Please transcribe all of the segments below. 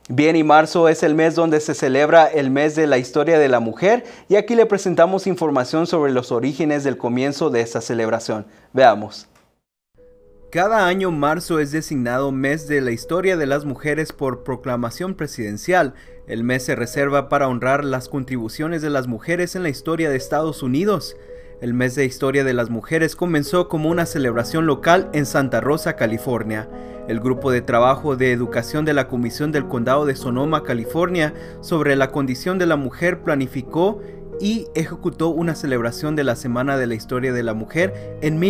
Bien, y marzo es el mes donde se celebra el mes de la historia de la mujer y aquí le presentamos información sobre los orígenes del comienzo de esta celebración. Veamos. Cada año marzo es designado mes de la historia de las mujeres por proclamación presidencial. El mes se reserva para honrar las contribuciones de las mujeres en la historia de Estados Unidos. El mes de historia de las mujeres comenzó como una celebración local en Santa Rosa, California. El grupo de trabajo de educación de la Comisión del Condado de Sonoma, California, sobre la condición de la mujer planificó y ejecutó una celebración de la Semana de la Historia de la Mujer en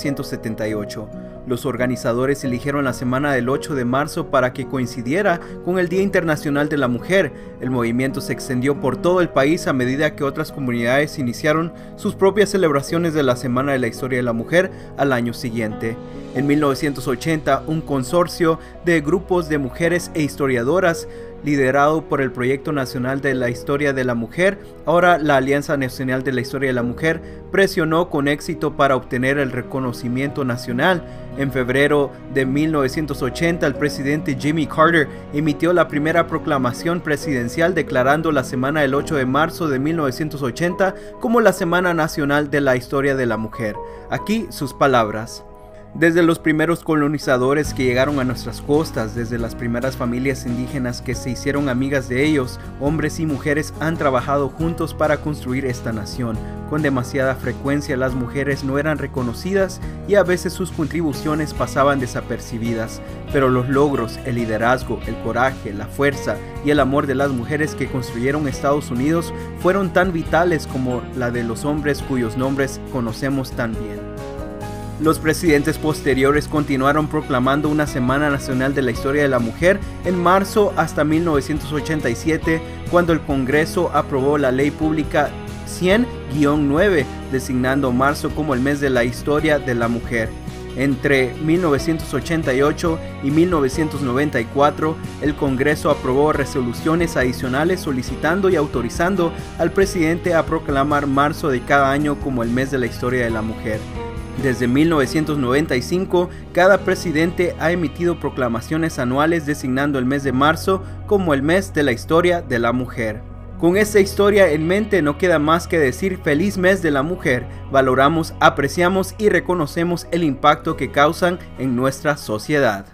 1978. Los organizadores eligieron la semana del 8 de marzo para que coincidiera con el Día Internacional de la Mujer. El movimiento se extendió por todo el país a medida que otras comunidades iniciaron sus propias celebraciones de la Semana de la Historia de la Mujer al año siguiente. En 1980, un consorcio de grupos de mujeres e historiadoras liderado por el Proyecto Nacional de la Historia de la Mujer, ahora la Alianza Nacional de la Historia de la Mujer, presionó con éxito para obtener el reconocimiento nacional. En febrero de 1980, el presidente Jimmy Carter emitió la primera proclamación presidencial declarando la semana del 8 de marzo de 1980 como la Semana Nacional de la Historia de la Mujer. Aquí sus palabras. Desde los primeros colonizadores que llegaron a nuestras costas, desde las primeras familias indígenas que se hicieron amigas de ellos, hombres y mujeres han trabajado juntos para construir esta nación. Con demasiada frecuencia las mujeres no eran reconocidas y a veces sus contribuciones pasaban desapercibidas, pero los logros, el liderazgo, el coraje, la fuerza y el amor de las mujeres que construyeron Estados Unidos fueron tan vitales como la de los hombres cuyos nombres conocemos tan bien. Los presidentes posteriores continuaron proclamando una Semana Nacional de la Historia de la Mujer en marzo hasta 1987, cuando el Congreso aprobó la Ley Pública 100-9, designando marzo como el mes de la historia de la mujer. Entre 1988 y 1994, el Congreso aprobó resoluciones adicionales solicitando y autorizando al presidente a proclamar marzo de cada año como el mes de la historia de la mujer. Desde 1995, cada presidente ha emitido proclamaciones anuales designando el mes de marzo como el mes de la historia de la mujer. Con esta historia en mente no queda más que decir feliz mes de la mujer. Valoramos, apreciamos y reconocemos el impacto que causan en nuestra sociedad.